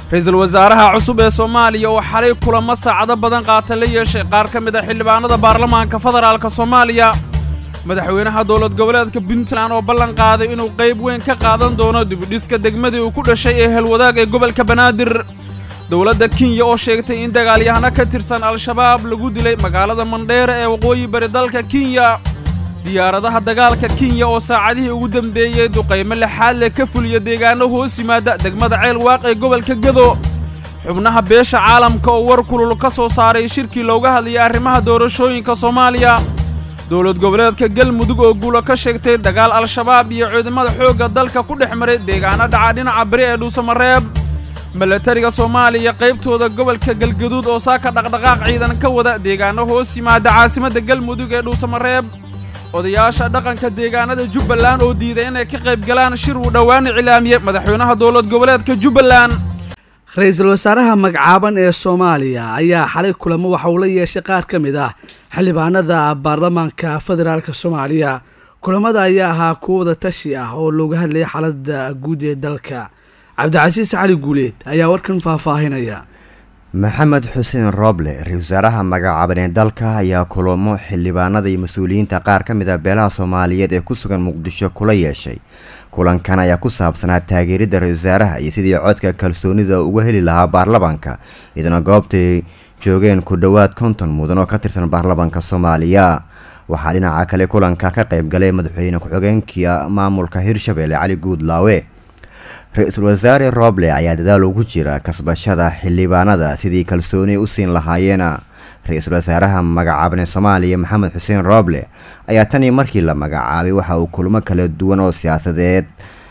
ra'iisul wasaaraha cusub ee Soomaaliya oo xalay kulamo saacado badan qaatay la yeeshay qaar ka mid ah xildhibaanada baarlamaanka federaalka Soomaaliya madaxweynaha dowlad goboleedka Puntland oo ballan qaaday inuu qayb weyn ka qaadan doono dib u dhiska degmadii uu ku dhashay ee Helwadaag ee gobolka Banaadir dowladda Kenya oo sheegtay in dagaalyahano ka tirsan al-shabaab lagu dilay magaalada Mandheera ee waqooyi bari dalka Kenya diyaaradaha dagaalka Kenya oo saacadihii ugu dambeeyay duqeymo lixaad leh ka fuliya deegaano hoos yimaada degmada Ceelwaaq ee gobolka Gedo xubnaha beesha caalamka oo war kulul ka soo saaray shirkii looga hadlayay arrimaha doorashooyinka Soomaaliya dowlad goboleedka Galmudug oo guulo ka sheegtay dagaal al-shabaab iyo ciidamada xoogga dalka ku dhexmaray deegaano dhaca dhinaca bari ee Dhuusamareeb milatariga Soomaaliya qaybtooda gobolka Galgaduud oo saaka dhaqdhaqaaq ciidan ka wada deegaano hoos yimaada caasimadda Galmudug ee Dhuusamareeb odayaasha dhaqanka deegaanada Jubbaland oo diiday inay ka qayb galaan shir uu dhawaan cilaamiyay madaxweynaha dowlad goboleedka Jubbaland ra'iisul wasaaraha magacaaban ee Soomaaliya ayaa xalay kulamo waxa uu la yeeshay qaar ka mid ah xildhibaanada baarlamaanka federaalka Soomaaliya kulamada ayaa ahaa kuwo wada tashi ah oo looga hadlayay xaaladda guud ee dalka Cabdicasiis Cali Guuleed ayaa warkan faahfaahinaya maxamed xuseen Roble ra'iisul wasaaraha magacaaban ee dalka ayaa kulamo xildhibaanada iyo mas'uuliyiinta qaar ka mid ah beelaha Soomaaliyeed ee ku sugan Muqdisho kula yeeshay kulankan ayaa ku saabsanaa taageeridda ra'iisul wasaaraha iyo sidii codka kalsoonida uga heli lahaa baarlamaanka idana goobtay joogeen ku dhawaad 50 mudan oo ka tirsan baarlamaanka Soomaaliya waxaa dhinaca kale kulanka ka qayb galay madaxweyne ku-xigeenka maamulka Hirshabelle Cali Guudlaawe ra'iisul wasaare Roble ayaa dadaal ugu jira kasbashada xildhibaanada sidii kalsooni u siin lahaayeen ra'iisul wasaaraha magacaaban ee Soomaaliya maxamed xuseen Roble ayaa tani markii la magacaabay waxa uu kulamo kala duwan oo siyaasadeed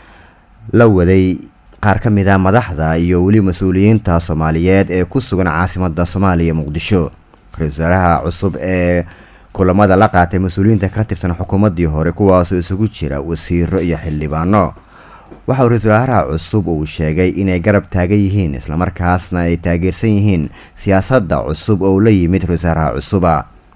la waday qaar ka mid ah madaxda iyo wali mas'uuliyiinta Soomaaliyeed ee ku sugan caasimadda Soomaaliya Muqdisho ra'iisul wasaaraha cusub ee kulamada la qaatay mas'uuliyiinta ka tirsan xukuumaddii hore kuwaas oo isugu jira wasiiro iyo xildhibaano waxa uu ra'iisul wasaaraha cusub uu sheegay inay garab taagan yihiin isla markaasna ay taageersan yihiin siyaasadda cusub oo la yimid ra'iisul wasaaraha cusub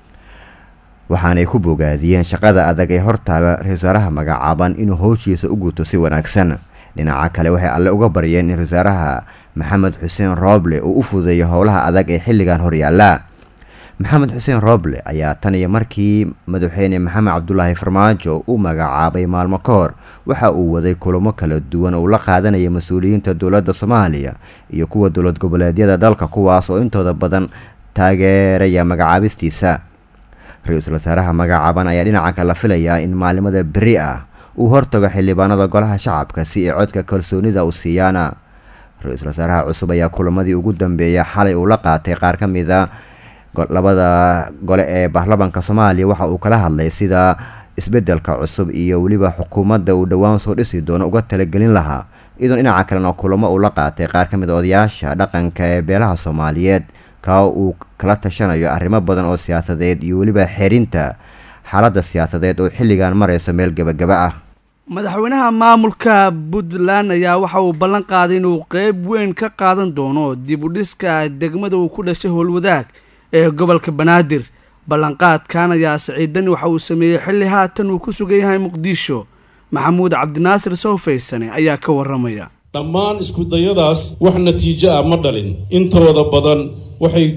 waxaanay ku bogaadiyeen shaqada adag ee hortaala ra'iisul wasaaraha magacaaban inuu howshiisa u guto si wanaagsan dhinaca kale waxay alle uga baryeen in ra'iisul wasaaraha maxamed xuseen Roble uu u fududeeyo howlaha adag ee xilligan horyaala maxamed xuseen Roble ayaa tan iyo markii madaxweyne maxamed cabdullaahi farmaajo uu magacaabay maalmo ka hor waxa uu waday kulamo kala duwan oo la qaadanaya mas'uuliyiinta dowladda Soomaaliya iyo kuwa dowlad goboleedyada dalka kuwaas oo intooda badan taageeraya magacaabistiisa ra'iisul wasaaraha magacaaban ayaa dhinaca kale filayaa in maalimada beri ah uu hortago xildhibaanada golaha shacabka si ay codka kalsoonida u siiyaan ra'iisul wasaaraha cusub ayaa kulamadii ugu dambeeyay xalay uu la qaatay qaar ka mid ah labada gole ee baarlamaanka Soomaaliya waxa uu kala hadlay sida isbedelka cusub iyo waliba xukuumadda uu dhawaan soo dhisi doono uga talagelin lahaa idan dhinaca kalena kulamo uu la qaatay qaar ka mid ah odayaasha dhaqanka ee beelaha Soomaaliyeed ka uu kala tashanayo arrimo badan oo siyaasadeed iyo waliba xeerinta xaaladda siyaasadeed oo xilligan marayso meel gabagaba ah madaxweynaha maamulka Puntland ayaa waxa uu ballan qaaday inuu qayb weyn ka qaadan doono dib u dhiska degmada uu ku dhashay Helwadaag ee gobolka Banaadir ballanqaadkan ayaa Saciidan waxa uu sameeyay xilli haatan uu ku sugan yahay Muqdisho maxamuud cabdinaasir Soofaysane ayaa ka waramaya dhammaan isku dayadaas wax natiijo ah ma dhalin intooda badan waxay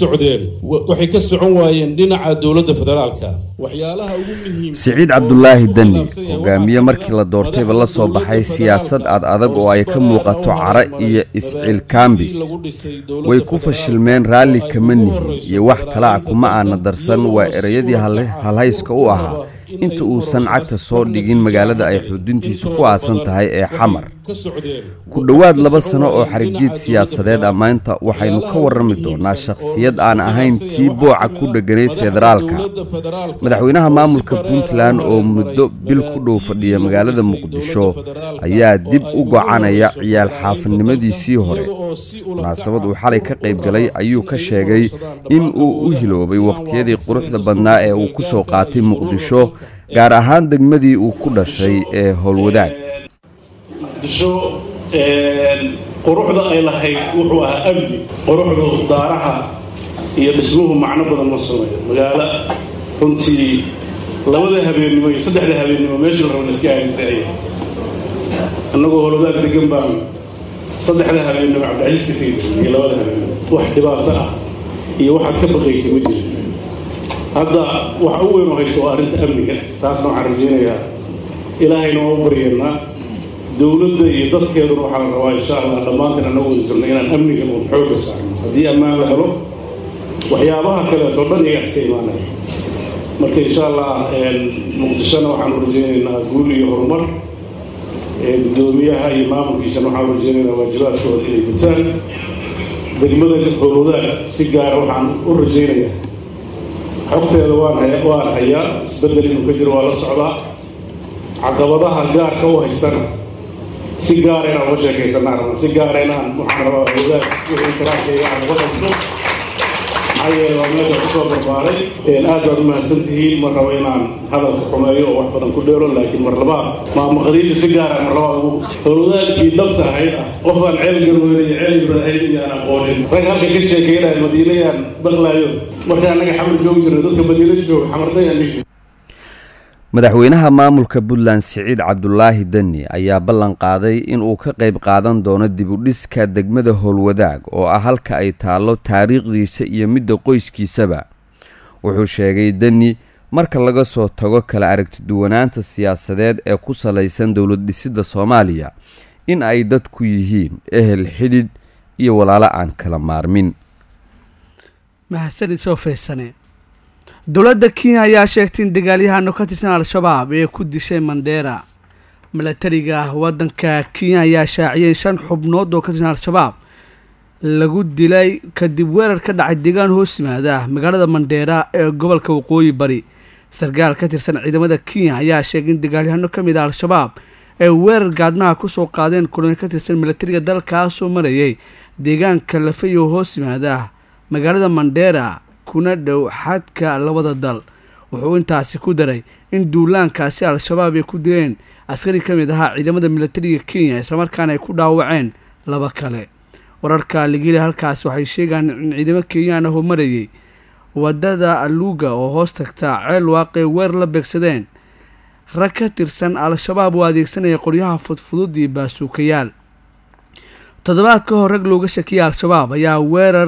ka socon waayeen dhinaca dawladda federaalka waxyaalaha ugu muhiimsan Saciid Cabdullaahi Dani hogaamiye markii la doortayba la soo baxay siyaasad adag oo ay ka muuqato cara iyo isciil kaambis way ku fashilmeen raalli kama nihin iyo wax talaac kuma aana darsan waa erayadii halhayska u ahaa inta uusan cagta soo dhigin magaalada ay xuduntiisu ku aasan tahay ee Xamar ku dhawaad 2 sano oo xarijiid siyaasadeed amaanta waxaynu ka warrami doonaa shakhsiyad aan ahayn tii booca ku dhaganeed federaalka madaxweynaha maamulka Puntland oo muddo bil ku dhow fadhiya magaalada Muqdisho ayaa dib u go'aanaya ciyaal xaafadnimadiisii hore munaasabad uu xalay ka qayb galay ayuu ka sheegay in uu u hiloobay waqtiyadii quruxda badnaa ee uu ku soo qaatay Muqdisho gaar ahaan degmadii uu ku dhashay ee Helwadaag quruxda ay lahayd wuxuu ahaa amni quruxda daaraha iyo dhismuhu macno badan ma sameeyo magaalo runtii 2 habeenimo iyo 3 habeenimo meesha la rabo iska aysay annagoo Helwadaag degan baan saddexda habeen Cabdicasiis ka tegay iyo labada habeen wax dhibaato ah iyo waxaad ka baqaysay ma jirin hadda waxa uu weyn oo haysto arrinta amniga taasna waxaan rajaynayaa ilaahayna waa u baryeennaa dowladda iyo dadkeeduna waxaa la rabaa insha allah dhammaantan anagu wada jirno inaan amniga uun xoogga saarno haddii ammaan la helo waxyaabaha kaleeto dhan iyaga iska imaanaya marka insha allah muqdishona waxaan u rajaynaynaa guul iyo horumar gudoomiyaha iyo maamulkiisana waxaan u rajaynaynaa waajibaadkooda inay gutaan degmada howlwadaag si gaara waxaan u rajaynayaa xogteeda waan hayaa isbeddel inuu ka jiro waa la socdaa caqabadaha gaarka u haystana si gaara inaan uga sheekaysanaa rabaa si gaara inaan waxaan rabaa wadaag wixii karaarkayga aan uga qabto maxaa yeele waa meesha kusoo barbaaray aad baad u mahadsantihiin mar rabo inaan hadalka xumeeyo oo wax badan ku dheero laakiin mar labaad maamaqadiinta si gaara mar labaad ugu howlwadaagkii dhabta ahayd ah qofaan ceel garweyne iyo ceel ibraahim iyaan aqoonin rag halka ka sheekeynaya madiinayaan baqlaayo marka annaga xamar joogi jirna dadka madiina jooga xamardayaan dhihi madaxweynaha maamulka Puntland Siciid Cabdulaahi Dani ayaa ballan qaaday in uu ka qayb qaadan doono dib u dhiska degmada Howlwadaag oo ah halka ay taalo taariikhdiisa iyo midda qoyskiisaba wuxuu sheegay Dani marka laga soo tago kala aragti duwanaanta siyaasadeed ee ku salaysan dawlad dhisidda Soomaaliya in ay dadku yihiin ehel xidid iyo walaalo aan kala maarmin mahadsanid soo feesane dowladda Kenya ayaa sheegtay in dagaalyahano ka tirsan al-shabaab ee ku dishay Mandera milatariga waddanka Kenya ayaa shaaciyay 5 xubnood oo ka tirsan al-shabaab lagu dilay kadib weerar ka dhacay deegaan hoos yimaada magaalada Mandera ee gobolka Waqooyi Bari sargaal ka tirsan ciidamada Kenya ayaa sheegay in dagaalyahano ka mid ah al-shabaab ee weerar gaadnaha ku soo qaadeen kulan ka tirsan milatariga dalkaas oo marayay deegaanka Lafayo hoos yimaada magaalada Mandera kuna dhow xadka labada dal wuxuu intaasi ku daray in duulaankaasi al-shabaab ay ku dileen askari ka mid ahaa ciidamada milatariga Kenya isla markaana ay ku dhaawaceen laba kale wararka ligile halkaas waxay sheegaan in ciidamada Kenya oo marayay wadada Aluga oo hoos tagta ceel waaqay weer la beegsadeen rag ka tirsan al-shabaab oo adeegsanaya qoryaha fudfudud iyo baasuukayaal toddobaadka hor rag looga shakiyay al-shabaab ayaa weerar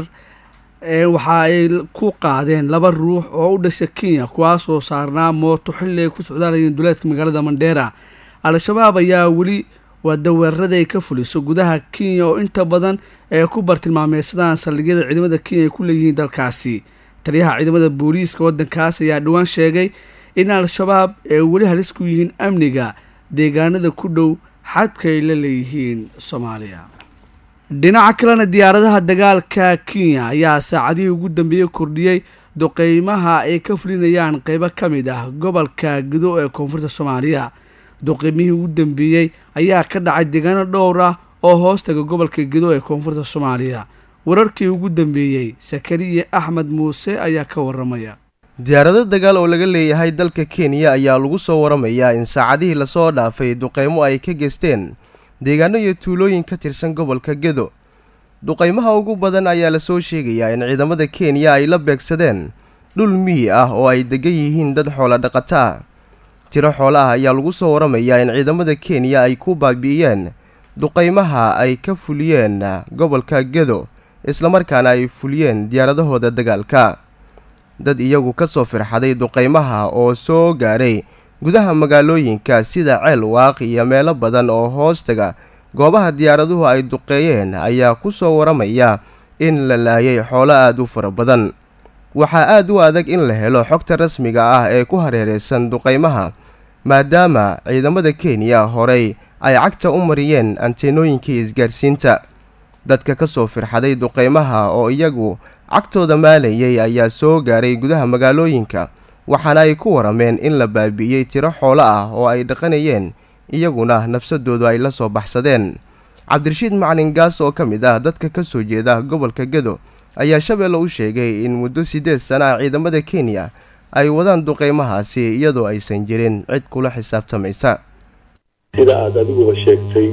waxa ay ku qaadeen laba ruux oo u dhashay Kenya kuwaas oo saarnaa mooto xilli ay ku socdaalayeen duleedka magaalada Mandera al-shabaab ayaa weli wada weerarada ay ka fuliso gudaha Kenya oo inta badan ay ku bartilmaameedsadaan saldhigyada ciidamada Kenya ay ku leeyihiin dalkaasi taliyaha ciidamada booliiska waddankaas ayaa dhawaan sheegay in al-shabaab ay weli halis ku yihiin amniga deegaanada ku dhow xadka ay la leeyihiin Soomaaliya dhinaca kalena diyaaradaha dagaalka Kenya ayaa saacadihii ugu dambeeyay kordhiyay duqeymaha ay ka fulinayaan qaybo ka mid ah gobolka Gedo ee koonfurta Soomaaliya duqeymihii ugu dambeeyay ayaa ka dhacay deegaano dhowr ah oo hoos taga gobolka Gedo ee koonfurta Soomaaliya wararkii ugu dambeeyay Sakariye Axmed Muuse ayaa ka waramaya diyaarado dagaal oo laga leeyahay dalka Kenya ayaa lagu soo waramayaa in saacadihii la soo dhaafay duqeymo ay ka geysteen deegaano iyo tuulooyin ka tirsan gobolka Gedo duqeymaha ugu badan ayaa la soo sheegayaa in ciidamada Kenya ay la beegsadeen dhul miyi ah oo ay degan yihiin dad xoolo dhaqato ah tiro xoolaha ayaa lagu soo waramayaa in ciidamada Kenya ay ku baabi'iyeen duqeymaha ay ka fuliyeen gobolka Gedo isla markaana ay fuliyeen diyaaradahooda dagaalka dad iyagu ka soo firxaday duqeymaha oo soo gaaray gudaha magaalooyinka sida ceel waaq iyo meelo badan oo hoostaga goobaha diyaaraduhu ay duqeeyeen ayaa ku soo waramaya in la laayay xoolo aad u fara badan waxaa aad u adag in la helo xogta rasmiga ah ee ku hareeraysan duqeymaha maadaama ciidamada Kenya horey ay cagta u mariyeen anteenooyinkii isgaarsiinta dadka ka soo firxaday duqeymaha oo iyagu cagtooda maalayay ayaa soo gaaray gudaha magaalooyinka waxaana ay ku warameen in la baabi'iyey tiro xoolo ah oo ay dhaqanayeen iyaguna nafsadoodu ay la soo baxsadeen Cabdirashiid Macalin Gaas oo ka mid ah dadka ka soo jeeda gobolka Gedo ayaa Shabeelle u sheegay in muddo 8 sano ah ciidamada Kenya ay wadaan duqeymahaasi iyadoo aysan jirin cid kula xisaabtamaysa sida aad adigu sheegtay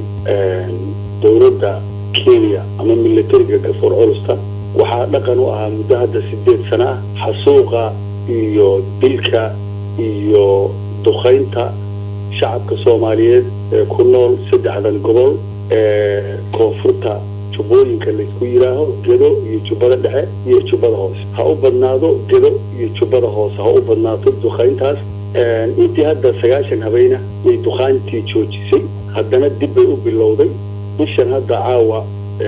dowladda Kenya ama militariga ka soo culsta waxaa dhaqan u ahaa muddo hadda 8 sano ah xasuuqa iyo dilka iyo duqeynta shacabka Soomaaliyeed ee ku nool 3 gobol koonfurta jubbooyinka laysku yidhaaho gedo iyo jubbada dhexe iyo jubbada hoose ha u badnaado gedo iyo jubbada hoose ha u badnaato duqayntaas intii hadda 90 habeyna way duqaantii joojisay haddana dib bay u bilowday bishan hadda caawa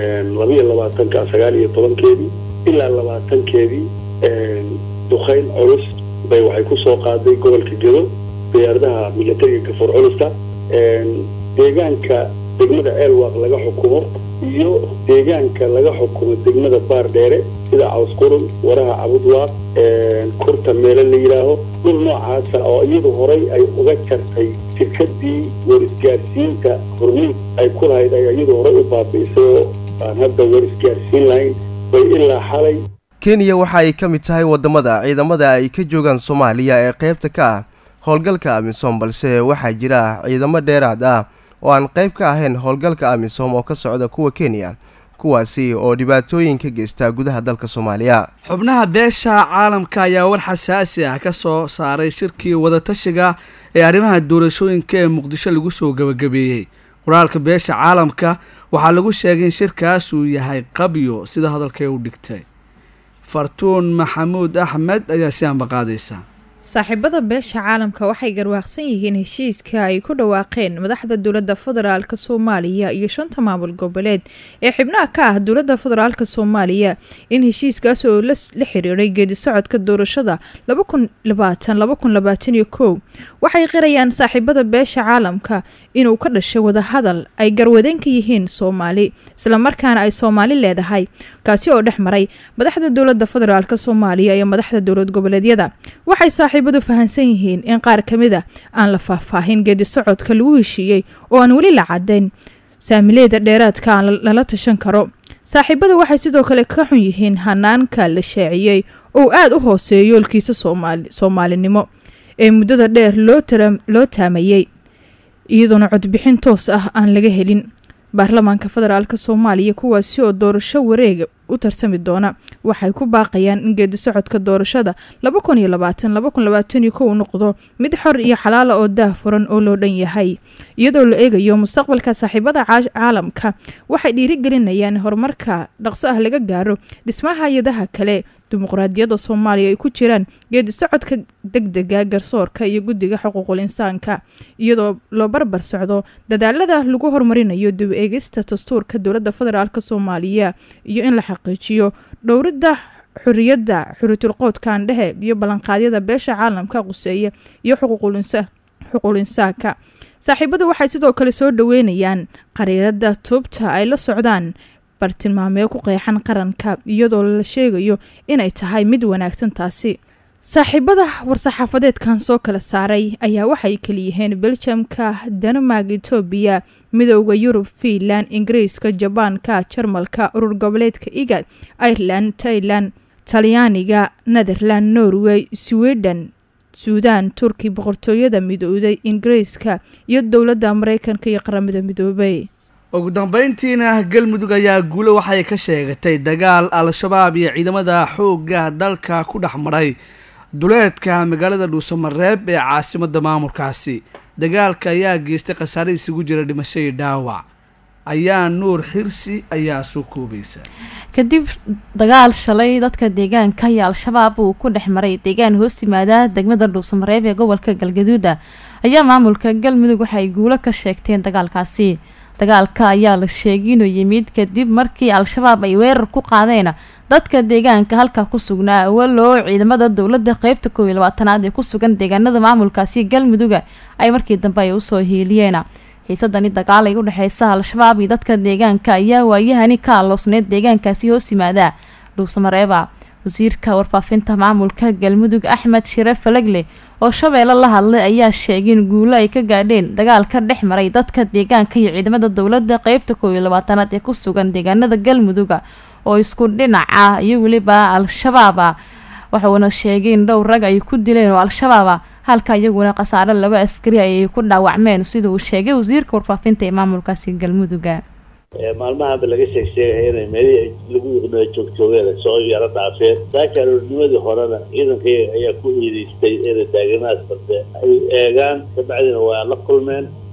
22-19 ilaa 20 duqayn culus bay waxay ku soo qaaday gobolka gedo diyaaradaha militariga gafoor culusta deegaanka degmada ceelwaaq laga xukumo iyo deegaanka laga xukumo degmada baardheere sida cawsqurun waraha cabudwaaq kurta meelo la yidhaaho dhul noocaasa oo iyadu horay ay uga jartay shirkadii warisgaarsiinta hormuud ay ku lahayd ay iyadu horay u baabi'isay oo aan hadda warisgaarsiin lahayn bay ilaa xalay kenya waxa ay ka mid tahay wadamada ciidamada ay ka joogaan Soomaaliya ee qaybta ka ah howlgalka AMISOM balse waxaa jira ciidamo dheeraad ah oo aan qayb ka ahayn howlgalka AMISOM oo ka socda kuwa Kenya kuwaasi oo dhibaatooyin ka geysta gudaha dalka Soomaaliya. xubnaha beesha caalamka ayaa war xasaasi ah ka soo saaray shirkii wada tashiga ee arrimaha doorashooyinka ee Muqdisho lagu soo gabagabeeyay. qoraalka beesha caalamka waxaa lagu sheegay in shirkaas uu yahay qabyo sida hadalkay u dhigtay. fartuun maxamuud axmed ayaa si aan baqaadaysa. saaxiibada beesha caalamka waxay garwaaqsan yihiin heshiiska ay ku dhawaaqeen madaxda dowladda federaalka Soomaaliya iyo shanta maamul goboleed ee xubnaha ka ah dowladda federaalka Soomaaliya in heshiiskaas oo la xiriiray geedi socodka doorashada 2020-2021 waxay qirayaan saaxiibada beesha caalamka inuu ka dhashay wada hadal ay garwadeen ka yihiin Soomaali isla markaana ay Soomaali leedahay kaasi oo dhexmaray madaxda dowladda federaalka Soomaaliya iyo madaxda dowlad goboleedyada. waxay saaxiibadu fahansan yihiin in qaar kamida aan la faahfaahin geedi socodka lagu heshiiyay oo aan wali la cadeyn saamileeda dheeraadka aan lala tashan karo. saaxiibadu waxay sidoo kale ka xun yihiin hanaanka la shaaciyay oo aad u hooseeyo yoolkiisa Soomaalinimo ee muddada dheer loo taamayay iyadoo codbixin toos ah aan laga helin. baarlamaanka federaalka Soomaaliya kuwaasi oo doorasho wareega u tarsami doona waxay ku baaqayaan in geedi socodka doorashada 2020-2021 noqdo mid xor iyo xalaal oo daahfuran oo loo dhan yahay iyadoo la eegayo mustaqbalka. saaxiibada caalamka waxay dhiirigelinayaan horumarka dhaqso ah laga gaaro dhismaha hay'adaha kale dimuqraadiyadda Soomaaliya ay ku jiraan geedi socodka degdega garsoorka iyo guddiga xuquuqul insaanka iyadoo loo barbar socdo dadaalada lagu horumarinayo dib eegista dastuurka dowladda federaalka Soomaaliya iyo in la xaqiijiyo dhowrida xuriyatul qoodkan dhexe iyo balanqaadyada beesha caalamka quseeya iyo xuquuqul insaanka. saaxiibadu waxay sidoo kale soo dhaweynayaan qariirada tubta ay la socdaan bartilmaamee ku qeexan qaranka iyadoo la sheegayo inay tahay mid wanaagsan taasi. saaxiibada war-saxaafadeedkan soo kala saaray ayaa waxay kala yihiin Belgiumka, Denmark, Ethiopia, midowga Yurub, Finland, Ingiriiska, Jabaanka, Jarmalka, urur goboleedka IGAD, Ireland, Thailand, Talyaaniga, Netherland, Norway, Sweden, Suudaan, Turki, boqortooyada midowday, Ingiriiska iyo dowladda Mareykanka iyo qaramada midoobay. ugu dambeyntiina galmudug ayaa guulo waxay ka sheegatay dagaal al-shabaab iyo ciidamada xoogga dalka ku dhaxmaray duleedka magaalada Dhuusamareeb ee caasimadda maamulkaasi. dagaalka ayaa geystay khasaare isugu jira dhimasho iyo dhaawac. ayaa nuur xirsi ayaa soo koobaysa. kadib dagaal shalay dadka deegaanka iyo al-shabaab uu ku dhaxmaray deegaan hoos yimaada degmada Dhuusamareeb ee gobolka Galgaduud ayaa maamulka galmudug waxay guulo ka sheegteen dagaalkaasi. dagaalka ayaa la sheegay inuu yimid kadib markii al-shabaab ay weerar ku qaadeen dadka deegaanka halka ku sugnaa waloo ciidamada dowladda qaybta 12aad ee ku sugan deegaanada maamulkaasi galmudug ay markii dambe ay u soo hiiliyeen. xiisadani dagaal ay u dhaxaysa al-shabaab iyo dadka deegaanka ayaa waayahani ka aloosneed deegaankaasi hoos yimaada Dhuusamareeb. wasiirka warfaafinta maamulka galmudug Axmed Shire Falagle oo Shabeelle la hadlay ayaa sheegay in guulo ay ka gaadheen dagaalka dhex maray dadka deegaanka iyo ciidamada dowladda qaybta 12aad ee ku sugan deegaanada galmudug oo isku dhinac ah iyo waliba al-shabaab. wuxuuna sheegay in dhowr rag ay ku dileen oo al-shabaab halka iyaguna qasaare 2 askari ay ku dhaawacmeen sida uu sheegay wasiirka warfaafinta ee maamulkaasi galmudug. maalmaha laga sheegay inay meelihii lagu joogjoogeen soo yara dhaafeen saakaroonimadii horena ciidanka ayaa ku hiilaystay inay taaganaas balse ay eegaan kabacdina waa la kulmeen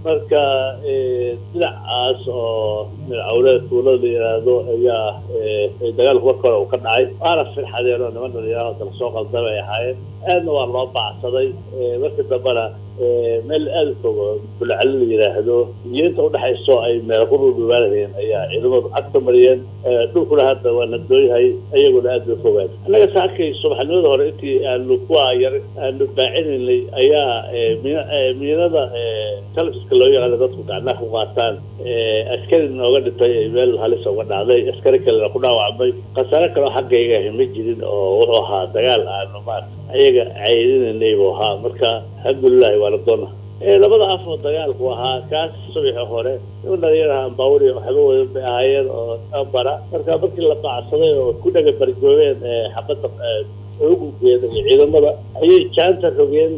marka dhinacaas oo midcawleed tuulada la yidhaahdo ayaa dagaalku marka hore uu ka dhacay waana firxadeen oo niman dhalinyarada dala soo qaldamay ahaayeen aadna waa loo baacsaday markii dambena meel aada u fog bulcali la yidhaahdo iyo inta udhexayso ay meel ku dhudhubaanayeen ayaa ciidamadu cagta mariyeen dhulkuna hadda waa nadooyahay iyaguna aada bay fogaan annaga saakay subaxnimada hore intii aanu kuwa yar aanu baacinaynay ayaa miinada telefiska loo yaqaano dadku gacnaha ku qaataan askari nooga dhintay meel halis uga dhacday askari kalena ku dhaawacmay khasaare kaleo xaggayga ahi ma jirin oo wuxuu ahaa dagaal aanu maarata ayaga caydinaynay buu ahaa marka alxamdulilahi waa la doona labada af oo dagaalku ahaa kaas subaxi hore in dhalinyaraha ambaawuri waxba wadan bay ahaayeen oo ambara marka markii la baacsaday oo ku dhaga barjoobeen xabadda xugugeeda iyo ciidamada ayay jaanta rogeen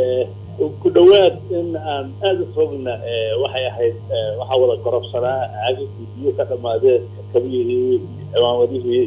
ku dhawaad in aan aada u fogna waxay ahayd waxaa wada korobsanaa caagagii biyo ka dhammaadeen kabiyihii ciwaamadihii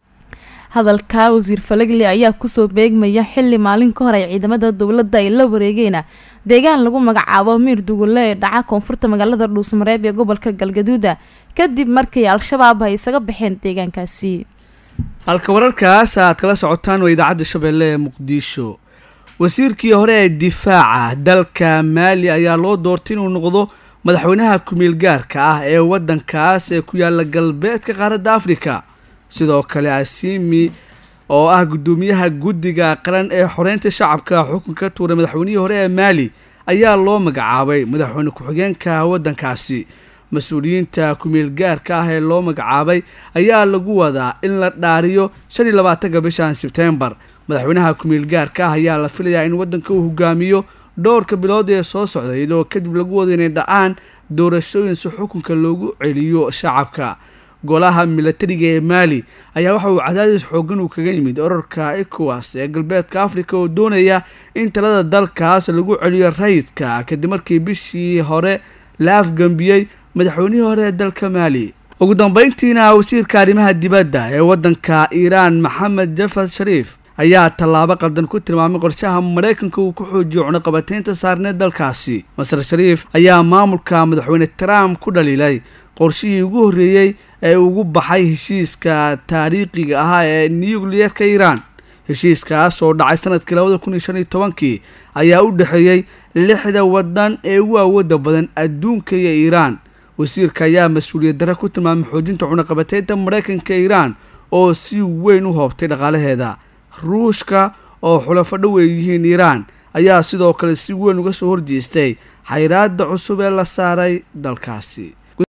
hadalka wasiir Falagle ayaa kusoo beegmaya xilli maalin ka hor ay ciidamada dowladda ay la wareegeen deegaan lagu magacaabo Miir Dugulle ee dhaca koonfurta magaalada Dhuusamareeb ee gobolka Galgaduud kadib markii al-shabaab ay isaga baxeen deegaankaasi halka wararkaas aad kala socotaan waa idaacadda Shabeelle ee Muqdisho wasiirkii hore ee difaaca dalka Maali ayaa loo doortay inuu noqdo madaxweynaha ku-meel gaarka ah ee wadankaas ee ku yaala galbeedka qaaradda Afrika sidoo kale Asimi oo ah gudoomiyaha guddiga qaran ee xoreynta shacabka xukunka tuuray madaxweynihii hore ee Maali ayaa loo magacaabay madaxweyne ku-xigeenka wadankaasi mas-uuliyiinta ku-meel gaarka ah ee loo magacaabay ayaa lagu wadaa in la dhaariyo 25 bishan September madaxweynaha ku-meel gaarka ah ayaa la filayaa in wadanka uu hogaamiyo dhowrka bilood ee soo socda iyadoo kadib lagu wado inay dhacaan doorashooyin si xukunka loogu celiyo shacabka golaha militariga ee Maali ayaa waxa uu cadaadis xoogan uu kaga yimid ururka ECOWAS ee galbeedka Afrika oo doonaya in talada dalkaas lagu celiyo rayidka kadib markii bishii hore la afgambiyay madaxweynihii hore ee dalka Maali ugu dambeyntiina wasiirka arrimaha dibadda ee wadanka Iran Mohammad Javad Zarif ayaa tallaabo qaldan ku tilmaamay qorshaha Mareykanka uu ku xoojiyo cunaqabataynta saarneed dalkaasi Masar Sharif ayaa maamulka madaxweyne Trump ku dhaliilay qorshihii ugu horeeyay ee ugu baxay heshiiska taariikhiga ah ee nuclear-ka Iran heshiiskaas oo dhacay sanadkii 2015 ayaa u dhaxeeyay 6 wadan ee ugu awoodda badan adduunka iyo Iran wasiirka ayaa mas'uuliyad darro ku tilmaamay xoojinta cunaqabataynta Mareykanka Iran oo si weyn u hoobtay dhaqaalaheeda Ruushka oo xulafo dhow yihiin Iran ayaa sidoo kale si weyn uga soo horjeestay xayiraadda cusub ee la saaray dalkaasi